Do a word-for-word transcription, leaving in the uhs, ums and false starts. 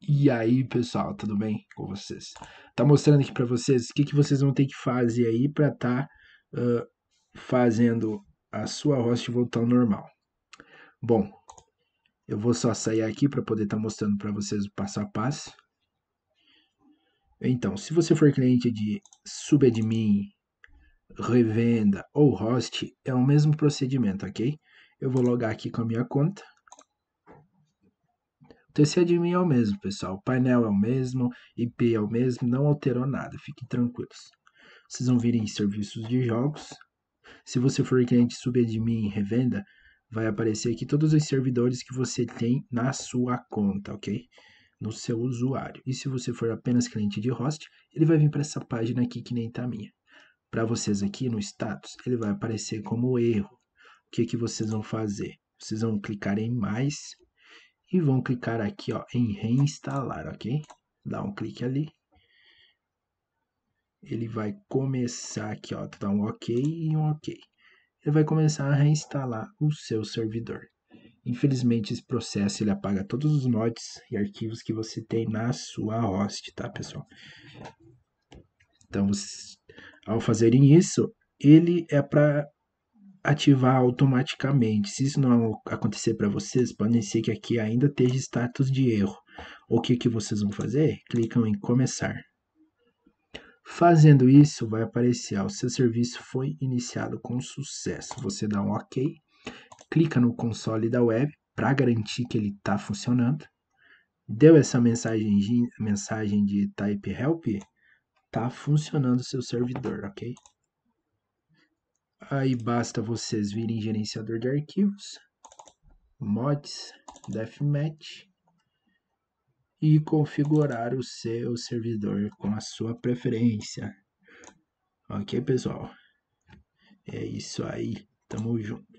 E aí, pessoal, tudo bem com vocês? Tá mostrando aqui para vocês o que, que vocês vão ter que fazer aí para tá uh, fazendo a sua host voltar ao normal. Bom, eu vou só sair aqui para poder estar tá mostrando para vocês o passo a passo. Então, se você for cliente de subadmin, revenda ou host, é o mesmo procedimento, ok? Eu vou logar aqui com a minha conta. O T C admin é o mesmo, pessoal. O painel é o mesmo, I P é o mesmo, não alterou nada, fiquem tranquilos. Vocês vão vir em serviços de jogos. Se você for cliente subadmin e revenda, vai aparecer aqui todos os servidores que você tem na sua conta, ok? No seu usuário. E se você for apenas cliente de host, ele vai vir para essa página aqui que nem tá a minha. Para vocês aqui no status, ele vai aparecer como erro. O que, que vocês vão fazer? Vocês vão clicar em mais e vão clicar aqui ó, em reinstalar, ok? Dá um clique ali. Ele vai começar aqui, ó, dá um ok e um ok. Ele vai começar a reinstalar o seu servidor. Infelizmente, esse processo ele apaga todos os mods e arquivos que você tem na sua host, tá, pessoal? Então, ao fazerem isso, ele é para ativar automaticamente. Se isso não acontecer para vocês, pode ser que aqui ainda esteja status de erro. O que, que vocês vão fazer? Clicam em começar. Fazendo isso, vai aparecer, ó, o seu serviço foi iniciado com sucesso. Você dá um OK, clica no console da web para garantir que ele está funcionando. Deu essa mensagem de, mensagem de type help, está funcionando o seu servidor, ok? Aí basta vocês virem em gerenciador de arquivos, mods, deathmatch e configurar o seu servidor com a sua preferência. Ok, pessoal? É isso aí. Tamo junto.